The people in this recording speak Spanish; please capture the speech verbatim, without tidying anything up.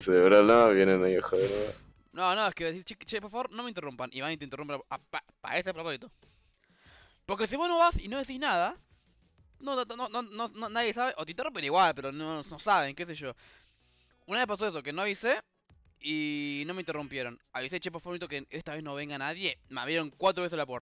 Seguro no, vienen ahí a joder. No, no, es que decís, che, che, por favor, no me interrumpan. Y van y te interrumpen a- pa, pa este propósito. Porque si vos no vas y no decís nada, no, no, no, no, no, no- nadie sabe. O te interrumpen igual, pero no, no saben, qué sé yo. Una vez pasó eso, que no avisé y no me interrumpieron. Avisé, che, por favor, que esta vez no venga nadie. Me abrieron cuatro veces la puerta.